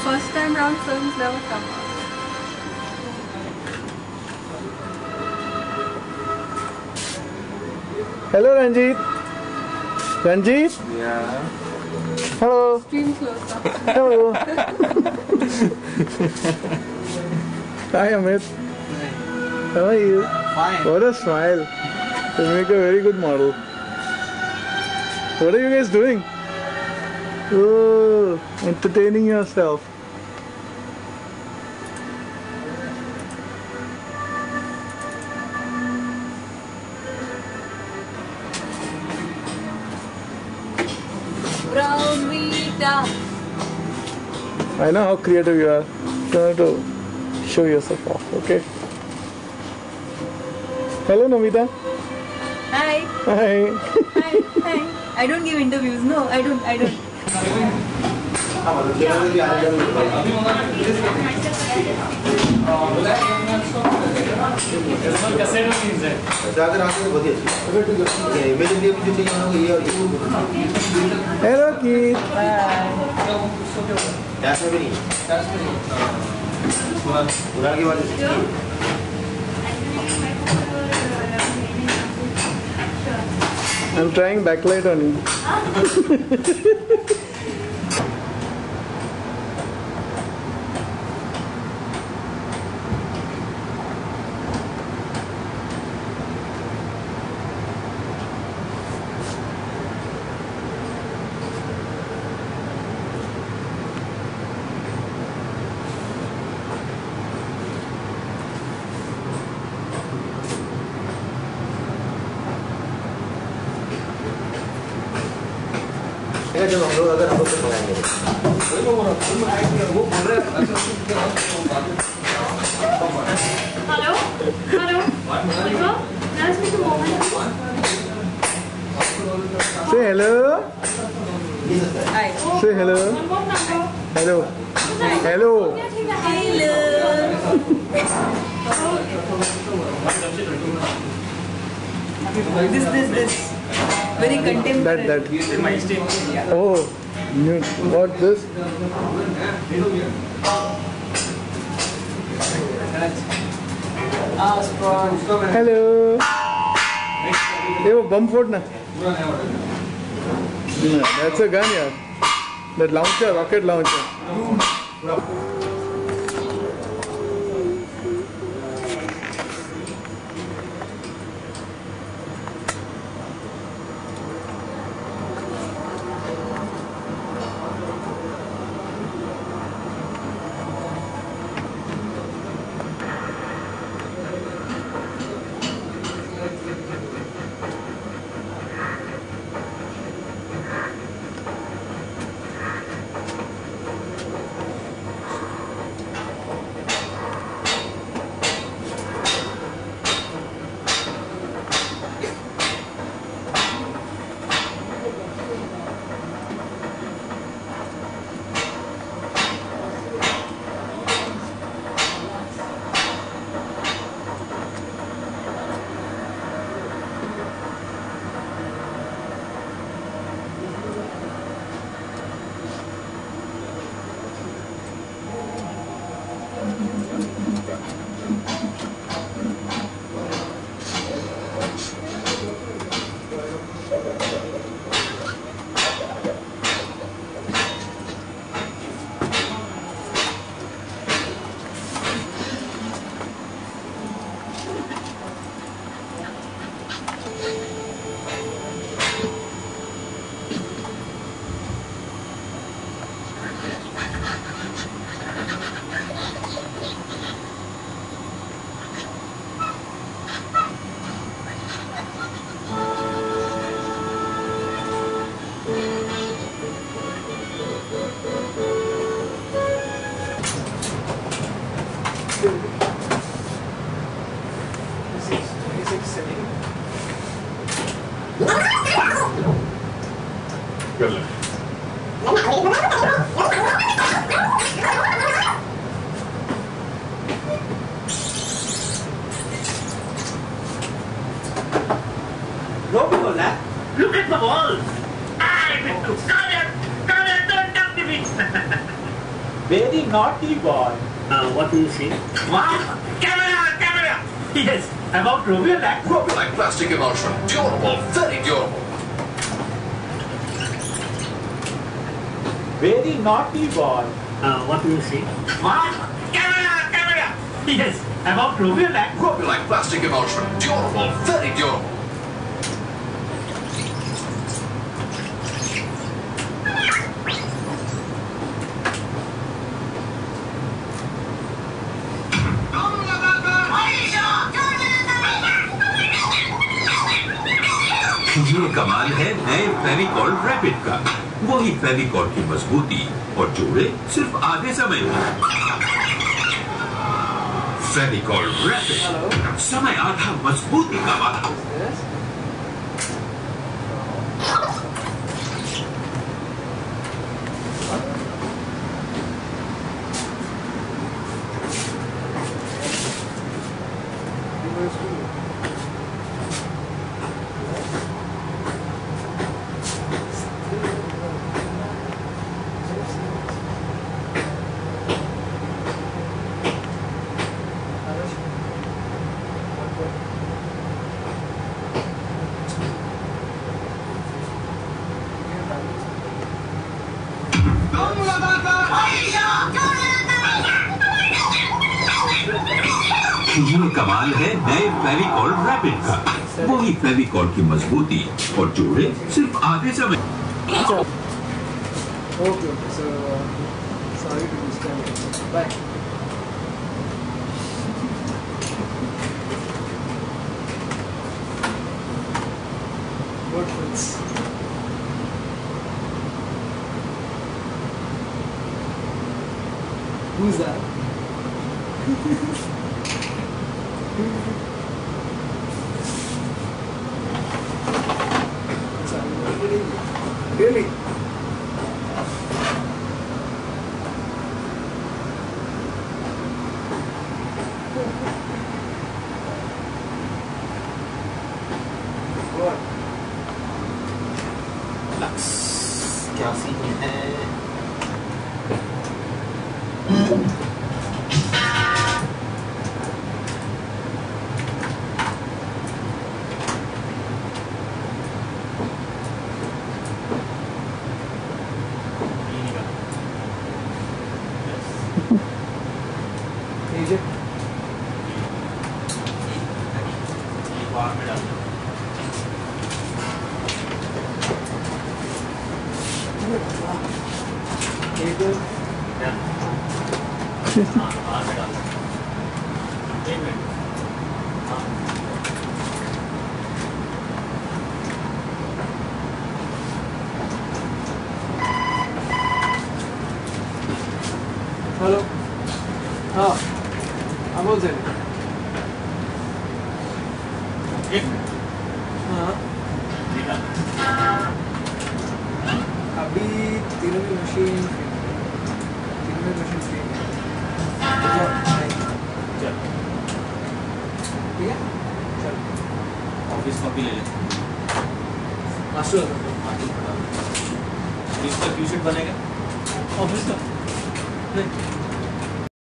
first time round films never come out. Hello Ranjit. Ranjit? Yeah. Hello. Stream close up. Hello. Hi Amit. How are you? Fine. What a smile. You make a very good model. What are you guys doing? Oh, entertaining yourself. Brown Vita. I know how creative you are. You have to show yourself off, okay? Hello Namita. Hi. Hi. Hi. Hi. I don't give interviews. No, I don't. Hello Keith. I'm trying backlight on you. जब हम लोग अगर हम लोग मंगाएंगे Hello? Hello? Hello? Nice to meet you, Mohan. Say hello. Hi. Say hello. What number? Hello. Hello. This. Very contemporary. That. Oh, new. What this? Hello. Hey, bum food na. That's a gun, yeah. That launcher, rocket launcher. Look at the wall. I will do. Come here, don't dump the Very naughty boy. What do you see? Camera! Yes, about Robiolac. Robiolac plastic emulsion. Durable, very durable. Very naughty boy. What do you see? Camera! Yes, about Robiolac. Robiolac plastic emulsion. Durable, very durable. ये कमाल है नए Fevicol rapid का। वही फेविकॉल की मजबूती और जोड़े सिर्फ आधे समय में। फेविकॉल रैपिड, समय आधा मजबूती का वादा। ये कमाल है नए फेविकॉल रैपिड का। वही फेविकॉल की मजबूती और जोड़े सिर्फ आधे समय। Okay, so sorry to disturb you. Bye. What else? Who's that? Really? What? क्या सीन है? AJ? हेलो हाँ हाँ बोल सकते हाँ अभी तीनों की मशीन फ्री है ठीक है चल ऑफिस कॉपी ले ले। मास्टर इसका क्यू शीट बनेगा ऑफिस का नहीं